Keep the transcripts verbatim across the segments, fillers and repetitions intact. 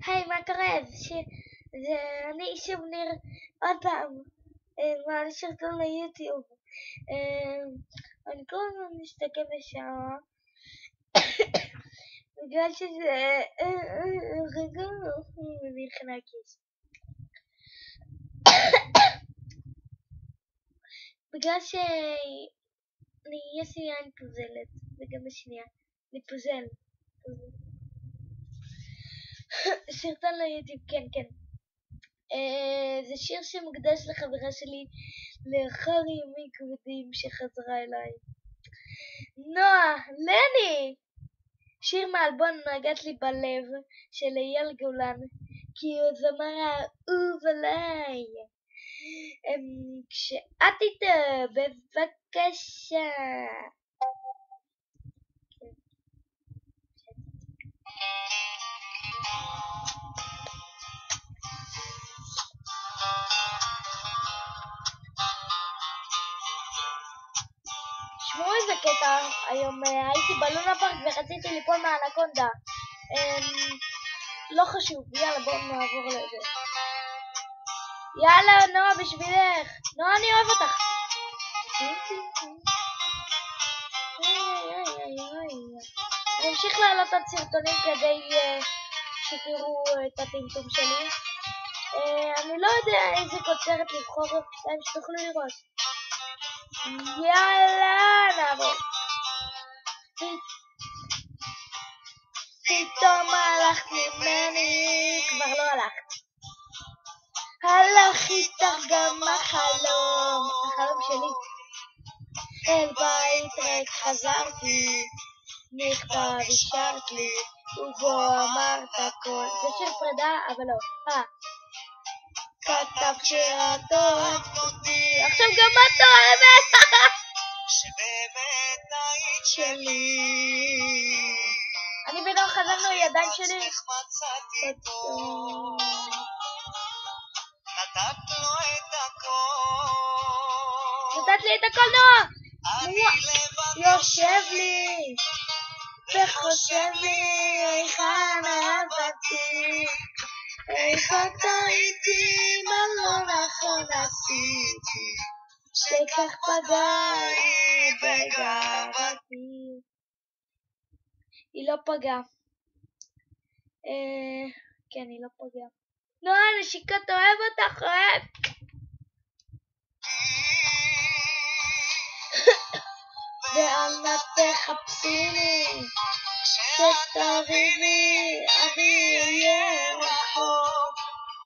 היי, מה קורה? זה אני שוב ניר עוד פעם מעלה סרטון ליוטיוב. אני כל הזמן מסתכל בשעה בגלל שזה רגע מביך מהכיס, בגלל שאני יש לי עין פוזלת וגם השנייה אני פוזל. סרטון ליוטיוב, כן כן. זה שיר שמוקדש לחברה שלי לאחר ימים כבדים שחזרה אליי, נועה לני. שיר מאלבום נגעת לי בלב של אייל גולן, כי הוא זמר האהוב עליי. כשאת איתו, בבקשה. שמעו איזה קטע, היום הייתי בלונה פארק ורציתי ליפול מהאנקונדה. לא חשוב, יאללה בואו נעבור לזה. יאללה נועה בשבילך, נועה אני אוהב אותך. אני אמשיך לעלות עוד סרטונים כדי שתראו את הטמטום שלי. אני לא יודע איזה כותרת לבחור להם שתוכלו לראות. יאללה נעבור. פתאום הלכת ממני, כבר לא הלכת, הלך איתך גם החלום, החלום שלי. אל בית ריק חזרתי, מכתב השארת לי ובו אמרת הכל. זה של פרידה אבל לא. אה כתבת שאת אוהבת אותי, עכשיו גם את אוהבת שבאמת היית שלי. אני ונועה חזרנו ידיים שלי. נתת לו את הכל, נתת לי את הכל נועה. יושב לי וחושב לי היכן אהבתי, איך אתה איתי, מה לא נכון עשיתי, שכך פגעי בגאוותי. היא לא פגעה. כן, היא לא פגעה. נועה, נשיקות, אוהב אותך, אוהב. ואל נא תחפשיני, כשתביני אני אהיה רחוק.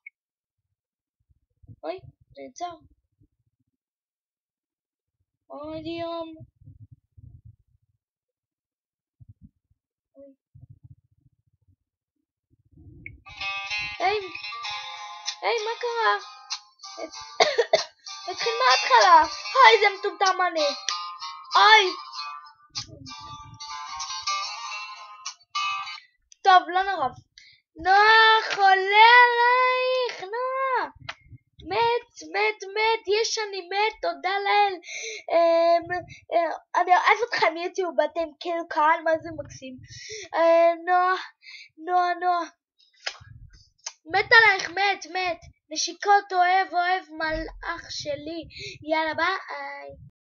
אוי, נעצר. עוד יום. היי, היי, מה קרה? התחיל מההתחלה. היי, זה מטומטם אני. היי. טוב, לא נורא. נועה, חולה עלייך, נועה. מת, מת, מת, יש אני מת, תודה לאל. אני אוהב אתכם יוטיוב, אתם כאילו קהל, מה זה מקסים. נועה, נועה, נועה. מת עלייך, מת, מת. נשיקות, אוהב, אוהב, מלאך שלי. יאללה, ביי.